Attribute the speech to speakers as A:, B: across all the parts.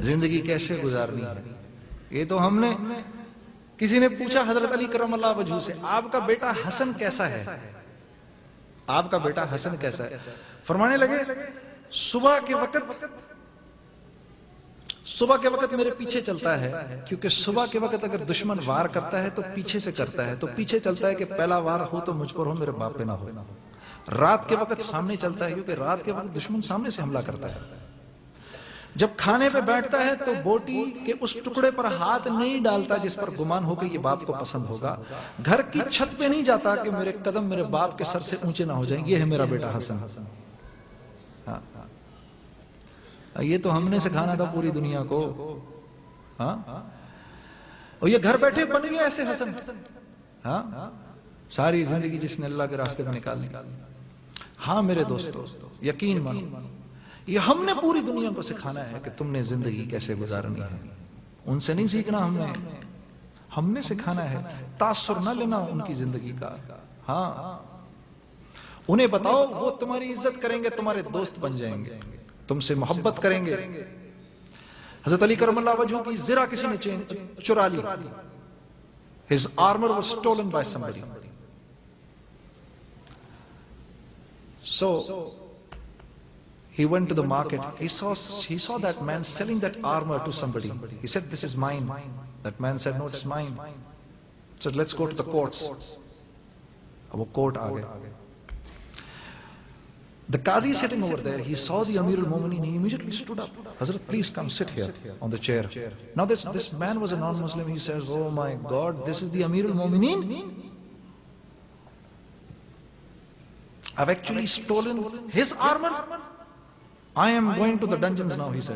A: زندگی کیسے گزارنی ہے. یہ تو ہم نے کسی نے پوچھا حضرت علی کرم اللہ وجہہ سے آپ کا بیٹا حسن کیسا ہے, آپ کا بیٹا حسن کیسا ہے. فرمانے لگے صبح کے وقت میرے پیچھے چلتا ہے, کیونکہ صبح کے وقت اگر دشمن وار کرتا ہے تو پیچھے سے کرتا ہے, تو پیچھے چلتا ہے کہ پہلا وار ہو تو مجھ پر ہو, میرے باپ پہ نہ ہو. رات کے وقت سامنے چلتا ہے, کیونکہ رات کے وقت دشمن سامنے سے حملہ کرتا ہے. جب کھانے پہ بیٹھتا ہے تو بوٹی کے اس ٹکڑے پر ہاتھ نہیں ڈالتا جس پر گمان ہو کہ یہ باپ کو پسند ہوگا. گھر کی چھت پہ نہیں جاتا کہ میرے قدم میرے باپ کے سر سے اونچے نہ ہو جائیں. یہ ہے میرا بیٹا حسن. یہ تو ہم نے سکھانا تھا پوری دنیا کو. ہاں, اور یہ گھر بیٹھے بن گیا ایسے حسن. ہاں, ساری زندگی جس نے اللہ کے راستے میں نکال لی. ہاں میرے دوستو, یقین مانو, یہ ہم نے پوری دنیا کو سکھانا ہے کہ تم نے زندگی کیسے گزارنی ہے. ان سے نہیں سیکھنا, ہم نے سکھانا ہے. تاثر نہ لینا ان کی زندگی کا. ہاں, انہیں بتاؤ, وہ تمہاری عزت کریں گے, تمہارے دوست بن جائیں گے, تم سے محبت کریں گے. حضرت علی کرم اللہ وجہہ کی زرہ کسی نے چرا لی. His armor was stolen by somebody. So he went to the market. He saw that man selling that armor to somebody. He said, "This is mine." That man said, "No, it's mine." So let's go to the courts. اب وہ court آ گئے. The Qazi sitting over there, he saw the Amir al-Mu'mineen, he immediately stood up. Hazrat, please come sit here on the chair. Now this man was a non-Muslim. He says, "Oh my God, this is the Amir al-Mu'mineen? I've actually stolen his armor. I am going to the dungeons now," he said.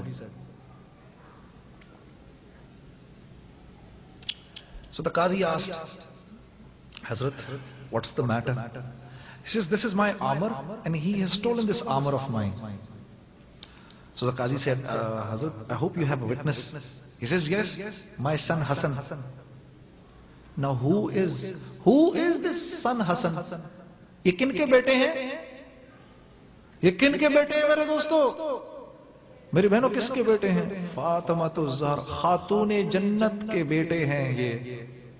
A: So the Qazi asked, "Hazrat, what's the matter?" He says, "This is my armor and he has stolen this armor of mine." So the Qazi said, "Hazrat, I hope you have a witness." He says, "Yes, my son Hassan." Now who is this son Hassan? یہ کن کے بیٹے ہیں؟ یہ کن کے بیٹے ہیں میرے دوستو؟ میری بہنوں, کس کے بیٹے ہیں؟ فاطمہ الزہرا, خاتون جنت کے بیٹے ہیں یہ,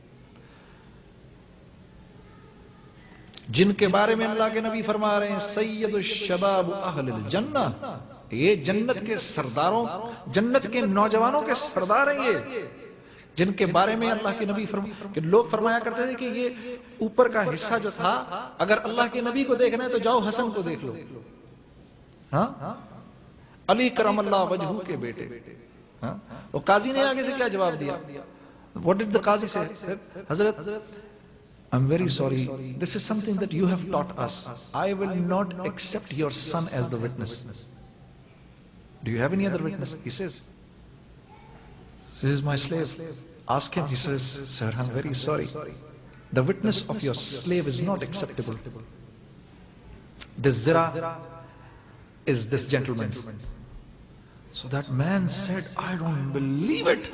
A: جن کے بارے میں اللہ کے نبی فرما رہے ہیں سید الشباب اہل الجنہ. یہ جنت کے سرداروں, جنت کے نوجوانوں کے سردار ہیں یہ, جن کے بارے میں اللہ کے نبی کہ لوگ فرمایا کرتے تھے کہ یہ اوپر کا حصہ جو تھا, اگر اللہ کے نبی کو دیکھنا ہے تو جاؤ حسن کو دیکھ لو. ہاں, علی کرم اللہ وجہہ کے بیٹے. وہ قاضی نے آگے سے کیا جواب دیا؟ What did the Qazi say? Hazrat, I'm very sorry. This is something that you have taught us. I will not accept your son as the witness. Do you have any other witness? He says, "This is my slave." Ask him. He says, "Sir, I'm very sorry. The witness of your slave is not acceptable. This zira is this gentleman's." So that man said, "I don't believe it.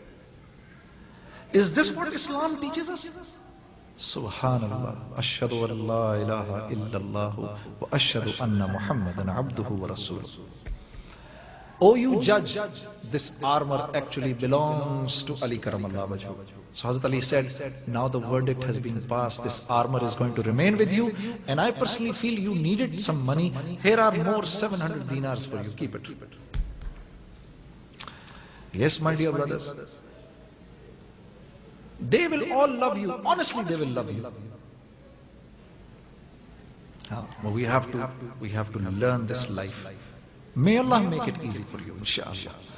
A: Is this what Islam teaches us?" Subhanallah. Ashhadu an la ilaha illallah wa ashhadu anna Muhammadan abduhu wa rasuluhu. Oh, you judge, this armor actually belongs to Ali Karamallah Wajhu. So Hazrat Ali said, "Now the verdict has been passed. This armor is going to remain with you. And I personally feel you needed some money. Here are more 700 dinars for you. Keep it." Yes, my dear brothers. They will all love you. Honestly, they will love you. But we have to learn this life. May Allah make it easy for you, inshallah.